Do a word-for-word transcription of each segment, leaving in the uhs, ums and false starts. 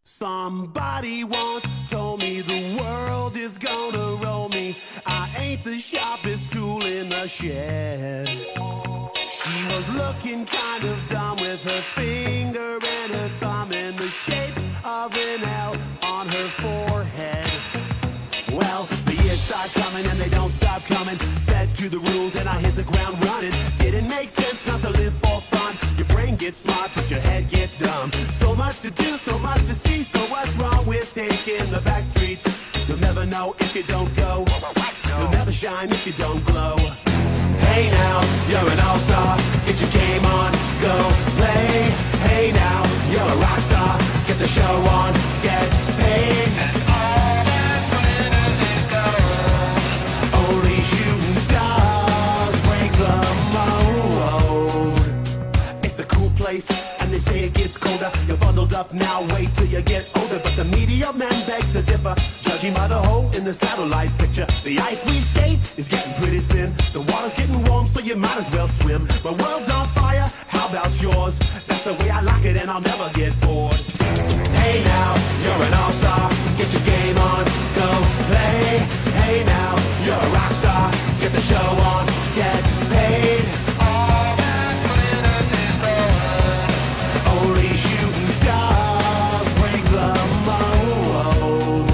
Somebody once told me the world is gonna roll me. I ain't the sharpest tool in the shed. She was looking kind of dumb with her finger and her thumb in the shape of an L on her forehead. Well, the years start coming and they don't stop coming. Fed to the rules and I hit the ground running. Didn't make sense not to live for fun. Your brain gets smart but your head gets dumb. So much to do, so much to see. So what's wrong with taking the back streets? You'll never know if you don't go. You'll never shine if you don't glow. Hey now, you're an all-star. Get your game on, go play. Hey now, you're a rock star. Get the show on, get paid. And all that glitters is gold. Only shooting stars break the mold. It's a cool place, and they say it gets colder. You're bundled up now, wait till you get older. But the media men beg to differ, judging by the hole in the satellite picture. The ice we skate is getting pretty thin. The water's getting warm, so you might as well swim. My world's on fire, how about yours? That's the way I like it, and I'll never get bored. Hey now, you're an all-star. Get your game on, go play. Hey now, you're a rock star. Get the show on, get paid. All that glitters is gold. Only shooting stars break the mold.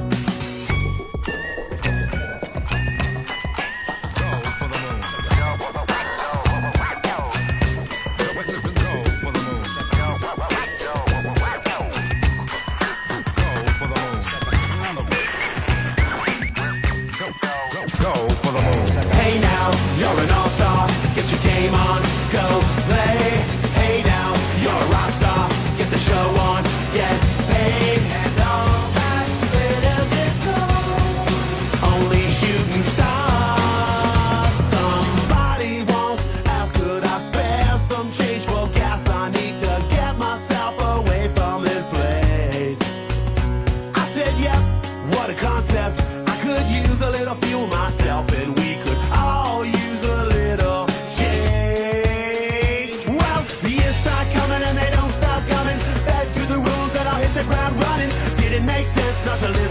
Hey now, you're an all-star. Get your game on, go play. Hey now, you're a rock star. Get the show on, get paid. And all that glitters is gold. Only shooting stars. Somebody once asked, could I spare some change for gas? I need to get myself away from this place. I said, yep, what a concept. I could use a little fuel myself, and we could all use a little change. Well, the years start coming and they don't stop coming. Fed to the rules and I'll hit the ground running. Didn't make sense not to live